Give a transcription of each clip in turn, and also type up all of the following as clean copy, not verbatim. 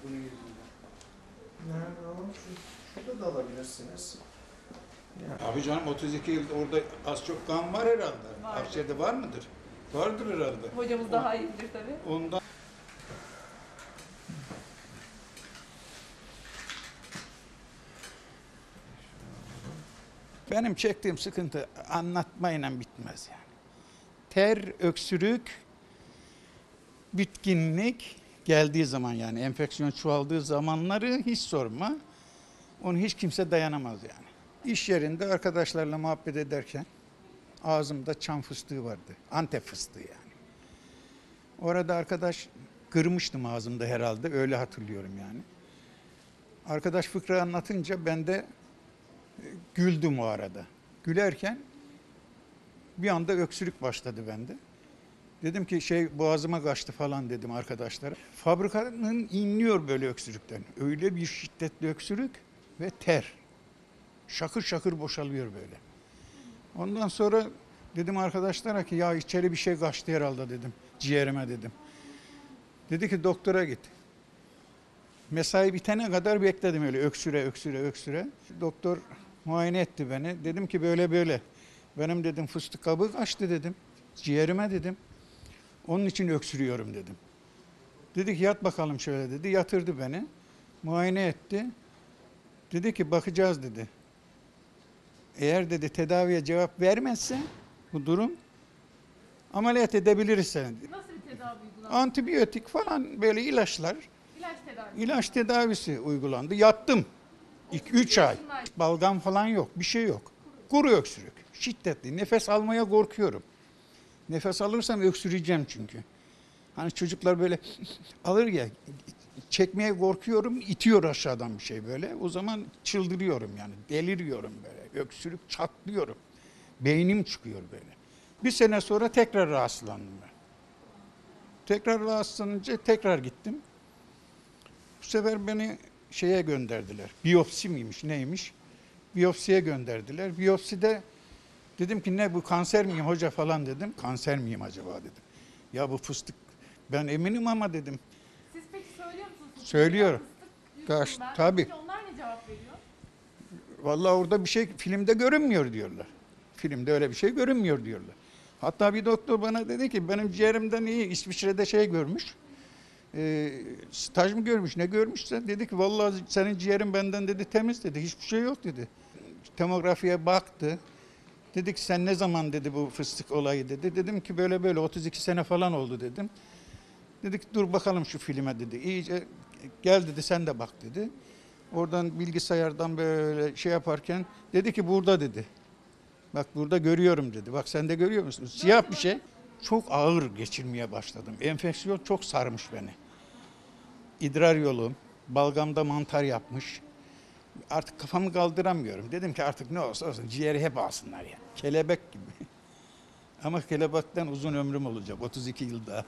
bunun yüzünden. Nerede o? Şurada da alabilirsiniz. Abi canım 32 yıl orada az çok kan var herhalde. Vardır. Akciğerde var mıdır? Vardır herhalde. Hocamız daha iyi bilir tabii. Ondan benim çektiğim sıkıntı anlatmayla bitmez yani. Ter, öksürük, bitkinlik geldiği zaman yani enfeksiyon çoğaldığı zamanları hiç sorma. Onu hiç kimse dayanamaz yani. İş yerinde arkadaşlarla muhabbet ederken ağzımda çam fıstığı vardı. Antep fıstığı yani. Orada arkadaş kırmıştım ağzımda herhalde öyle hatırlıyorum yani. Arkadaş fıkra anlatınca ben de güldüm o arada. Gülerken bir anda öksürük başladı bende. Dedim ki boğazıma kaçtı falan dedim arkadaşlara. Fabrikanın inliyor böyle öksürükten. Öyle bir şiddetli öksürük ve ter. Şakır şakır boşalıyor böyle. Ondan sonra dedim arkadaşlara ki ya içeri bir şey kaçtı herhalde dedim. Ciğerime dedim. Dedi ki doktora git. Mesai bitene kadar bekledim öyle öksüre. Doktor muayene etti beni. Dedim ki böyle böyle. Benim dedim fıstık kabuğu kaçtı dedim. Ciğerime dedim. Onun için öksürüyorum dedim. Dedi ki yat bakalım şöyle dedi. Yatırdı beni. Muayene etti. Dedi ki bakacağız dedi. Eğer dedi tedaviye cevap vermezse bu durum ameliyat edebiliriz seni dedi. Nasıl bir tedavi uygulandı? Antibiyotik falan böyle ilaçlar. İlaç tedavisi. İlaç tedavisi uygulandı. Yattım. 2-3 ay. Balgam falan yok. Bir şey yok. Kuru öksürük. Şiddetli. Nefes almaya korkuyorum. Nefes alırsam öksüreceğim çünkü. Hani çocuklar böyle alır ya çekmeye korkuyorum. İtiyor aşağıdan bir şey böyle. O zaman çıldırıyorum yani. Deliriyorum böyle. Öksürük çatlıyorum. Beynim çıkıyor böyle. Bir sene sonra tekrar rahatsızlandım ben. Tekrar rahatsızlanınca tekrar gittim. Bu sefer beni şeye gönderdiler. Biyopsi miymiş neymiş? Biyopsiye gönderdiler. Biyopside dedim ki ne bu kanser miyim hoca falan dedim. Kanser miyim acaba dedim. Ya bu fıstık ben eminim ama dedim. Siz peki söylüyor musunuz? Söylüyorum. Fıstık ben. Tabii. Peki onlar ne cevap veriyor? Vallahi orada bir şey filmde görünmüyor diyorlar. Filmde öyle bir şey görünmüyor diyorlar. Hatta bir doktor bana dedi ki benim ciğerimden iyi İsviçre'de görmüş. Staj mı görmüş ne görmüşse dedi ki vallahi senin ciğerin benden dedi temiz dedi. Hiçbir şey yok dedi. Tomografiye baktı. Dedi ki sen ne zaman dedi bu fıstık olayı dedi. Dedim ki böyle böyle 32 sene falan oldu dedim. Dedi ki dur bakalım şu filme dedi. İyice gel dedi sen de bak dedi. Oradan bilgisayardan böyle şey yaparken dedi ki burada dedi. Bak burada görüyorum dedi. Bak sen de görüyor musun? Siyah bir şey. Çok ağır geçirmeye başladım. Enfeksiyon çok sarmış beni. İdrar yolum, balgamda mantar yapmış. Artık kafamı kaldıramıyorum. Dedim ki artık ne olsa olsun ciğeri hep alsınlar ya. Kelebek gibi. Ama kelebekten uzun ömrüm olacak 32 yılda.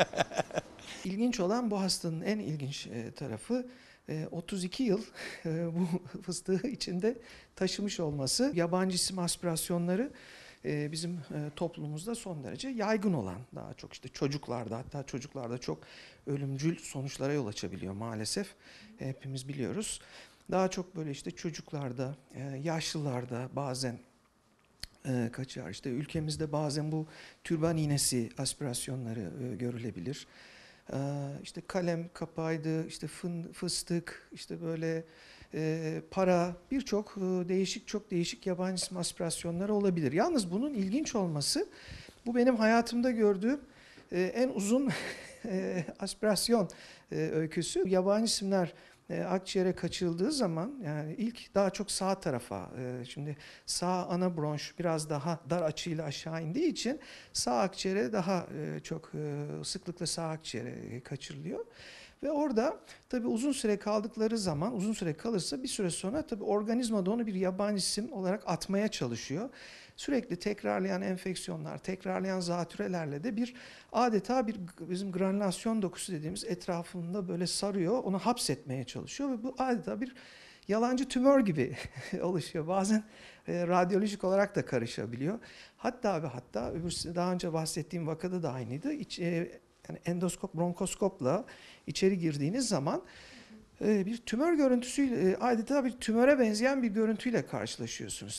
İlginç olan bu hastanın en ilginç tarafı 32 yıl bu fıstığı içinde taşımış olması. Yabancı sim aspirasyonları bizim toplumumuzda son derece yaygın olan, daha çok işte çocuklarda, hatta çocuklarda çok ölümcül sonuçlara yol açabiliyor maalesef. Hepimiz biliyoruz. Daha çok böyle işte çocuklarda, yaşlılarda bazen kaçar. İşte ülkemizde bazen bu türban iğnesi aspirasyonları görülebilir. İşte kalem kapağıydı, işte fıstık, işte böyle para, birçok çok değişik yabancı isim aspirasyonları olabilir. Yalnız bunun ilginç olması, bu benim hayatımda gördüğüm en uzun aspirasyon öyküsü. Yabancı isimler akciğere kaçırıldığı zaman yani ilk daha çok sağ tarafa, şimdi sağ ana bronş biraz daha dar açıyla aşağı indiği için sağ akciğere daha çok sıklıkla sağ akciğere kaçırılıyor. Ve orada tabii uzun süre kaldıkları zaman, uzun süre kalırsa bir süre sonra tabii organizma da onu bir yabancı isim olarak atmaya çalışıyor. Sürekli tekrarlayan enfeksiyonlar, tekrarlayan zatürelerle de adeta bizim granülasyon dokusu dediğimiz etrafında böyle sarıyor, onu hapsetmeye çalışıyor ve bu adeta bir yalancı tümör gibi oluşuyor. Bazen radyolojik olarak da karışabiliyor. Hatta daha önce bahsettiğim vakada da aynıydı. Yani endoskop, bronkoskopla içeri girdiğiniz zaman Bir tümör görüntüsüyle, adeta bir tümöre benzeyen bir görüntüyle karşılaşıyorsunuz.